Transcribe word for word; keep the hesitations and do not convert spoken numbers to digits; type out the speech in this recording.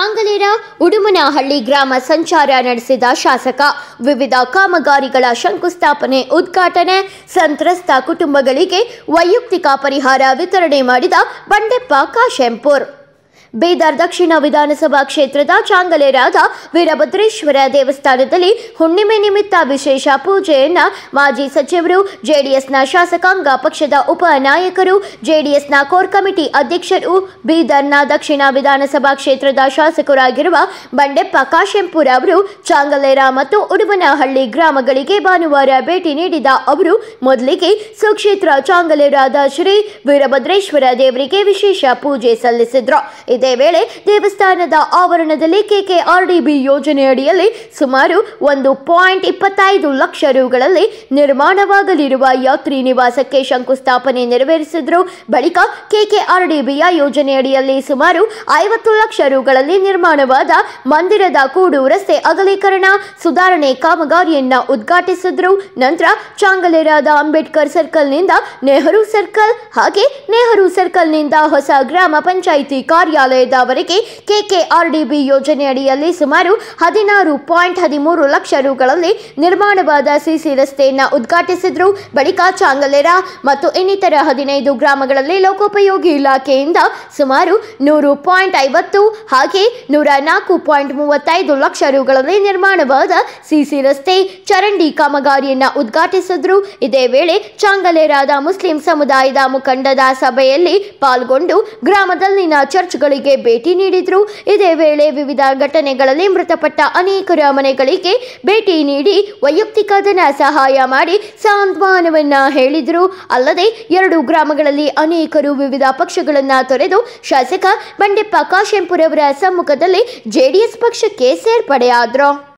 ಚಾಂಗಲೇರ ಉಡುಮನಹಳ್ಳಿ ಗ್ರಾಮ ಸಂಚಾರ ನಡೆಸಿದ ಶಾಸಕ. ವಿವಿಧ ಕಾಮಗಾರಿಗಳ ಶಂಕುಸ್ಥಾಪನೆ, ಉದ್ಘಾಟನೆ, ಸಂತ್ರಸ್ತ ಕುಟುಂಬಗಳಿಗೆ ವೈಯಕ್ತಿಕ ಪರಿಹಾರ ವಿತರಣೆ ಮಾಡಿದ ಬಂಡೆಪ್ಪ ಕಾಶೆಂಪುರ್. ಬೀದರ್ ದಕ್ಷಿಣ ವಿಧಾನಸಭಾ ಕ್ಷೇತ್ರದ ಚಾಂಗಲೇರಾದ ವೀರಭದ್ರೇಶ್ವರ ದೇವಸ್ಥಾನದಲ್ಲಿ ಹುಣ್ಣಿಮೆ ನಿಮಿತ್ತ ವಿಶೇಷ ಪೂಜೆಯನ್ನ ಮಾಜಿ ಸಚಿವರು, ಜೆಡಿಎಸ್ನ ಶಾಸಕಾಂಗ ಪಕ್ಷದ ಉಪ ನಾಯಕರು, ಜೆಡಿಎಸ್ನ ಕೋರ್ ಕಮಿಟಿ ಅಧ್ಯಕ್ಷರು, ಬೀದರ್ನ ದಕ್ಷಿಣ ವಿಧಾನಸಭಾ ಕ್ಷೇತ್ರದ ಶಾಸಕರಾಗಿರುವ ಬಂಡೆಪ್ಪ ಕಾಶೆಂಪುರ್ ಅವರು ಚಾಂಗಲೇರ ಮತ್ತು ಉಡುಮನಹಳ್ಳಿ ಗ್ರಾಮಗಳಿಗೆ ಭಾನುವಾರ ಭೇಟಿ ನೀಡಿದ ಅವರು ಮೊದಲಿಗೆ ಸುಕ್ಷೇತ್ರ ಚಾಂಗಲೇರಾದ ಶ್ರೀ ವೀರಭದ್ರೇಶ್ವರ ದೇವರಿಗೆ ವಿಶೇಷ ಪೂಜೆ ಸಲ್ಲಿಸಿದ್ರು. ಇದೇ ವೇಳೆ ದೇವಸ್ಥಾನದ ಆವರಣದಲ್ಲಿ ಕೆಕೆಆರ್ಡಿಬಿ ಯೋಜನೆಯಡಿಯಲ್ಲಿ ಸುಮಾರು ಒಂದು ಪಾಯಿಂಟ್ ಇಪ್ಪತ್ತೈದು ಲಕ್ಷ ರುಗಳಲ್ಲಿ ನಿರ್ಮಾಣವಾಗಲಿರುವ ಯಾತ್ರಿ ನಿವಾಸಕ್ಕೆ ಶಂಕುಸ್ಥಾಪನೆ ನೆರವೇರಿಸಿದ್ರು. ಬಳಿಕ ಕೆಕೆಆರ್ಡಿಬಿಯ ಯೋಜನೆಯಡಿಯಲ್ಲಿ ಸುಮಾರು ಐವತ್ತು ಲಕ್ಷ ರುಗಳಲ್ಲಿ ನಿರ್ಮಾಣವಾದ ಮಂದಿರದ ಕೂಡು ರಸ್ತೆ ಅಗಲೀಕರಣ, ಸುಧಾರಣೆ ಕಾಮಗಾರಿಯನ್ನ ಉದ್ಘಾಟಿಸಿದ್ರು. ನಂತರ ಚಾಂಗಲೇರಾದ ಅಂಬೇಡ್ಕರ್ ಸರ್ಕಲ್ನಿಂದ ನೆಹರು ಸರ್ಕಲ್ ಹಾಗೆ ನೆಹರು ಸರ್ಕಲ್ನಿಂದ ಹೊಸ ಗ್ರಾಮ ಪಂಚಾಯಿತಿ ಕಾರ್ಯಾಲಯದವರೆಗೆ ಕೆಕೆಆರ್ಡಿಬಿ ಯೋಜನೆಯಡಿಯಲ್ಲಿ ಸುಮಾರು ಹದಿನಾರು ಪಾಯಿಂಟ್ ಹದಿಮೂರು ಲಕ್ಷ ರುಗಳಲ್ಲಿ ನಿರ್ಮಾಣವಾದ ಸಿಸಿ ರಸ್ತೆಯನ್ನು ಉದ್ಘಾಟಿಸಿದ್ರು. ಬಳಿಕ ಚಾಂಗಲೇರ ಮತ್ತು ಇನ್ನಿತರ ಹದಿನೈದು ಗ್ರಾಮಗಳಲ್ಲಿ ಲೋಕೋಪಯೋಗಿ ಇಲಾಖೆಯಿಂದ ಸುಮಾರು ನೂರು ಪಾಯಿಂಟ್ ಐವತ್ತು ಹಾಗೆ ನೂರ ನಾಲ್ಕು ಪಾಯಿಂಟ್ ಮೂವತ್ತೈದು ಲಕ್ಷ ರುಗಳಲ್ಲಿ ನಿರ್ಮಾಣವಾದ ಸಿಸಿ ರಸ್ತೆ, ಚರಂಡಿ ಕಾಮಗಾರಿಯನ್ನ ಉದ್ಘಾಟಿಸಿದ್ರು. ಇದೇ ವೇಳೆ ಚಾಂಗಲೇರಾದ ಮುಸ್ಲಿಂ ಸಮುದಾಯದ ಮುಖಂಡದ ಸಭೆಯಲ್ಲಿ ಪಾಲ್ಗೊಂಡು ಗ್ರಾಮದಲ್ಲಿನ ಚರ್ಚ್ಗಳಿಗೆ ಭೇಟಿ ನೀಡಿದ್ರು. ಇದೇ ವೇಳೆ ವಿವಿಧ ಘಟನೆಗಳಲ್ಲಿ ಮೃತಪಟ್ಟ ಅನೇಕರ ಮನೆಗಳಿಗೆ ಭೇಟಿ ನೀಡಿ ವೈಯಕ್ತಿಕ ಧನ ಸಹಾಯ ಮಾಡಿ ಸಾಂತ್ವನವನ್ನ ಹೇಳಿದ್ರು. ಅಲ್ಲದೆ ಎರಡು ಗ್ರಾಮಗಳಲ್ಲಿ ಅನೇಕರು ವಿವಿಧ ಪಕ್ಷಗಳನ್ನ ತೊರೆದು ಶಾಸಕ ಬಂಡೆಪ್ಪ ಕಾಶೆಂಪುರ್ ಅವರ ಸಮ್ಮುಖದಲ್ಲಿ ಜೆಡಿಎಸ್ ಪಕ್ಷಕ್ಕೆ ಸೇರ್ಪಡೆಯಾದ್ರು.